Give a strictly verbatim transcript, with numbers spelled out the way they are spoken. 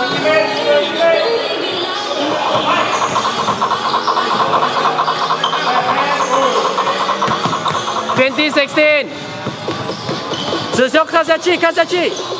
twenty sixteen， 子兄看下去，看下去。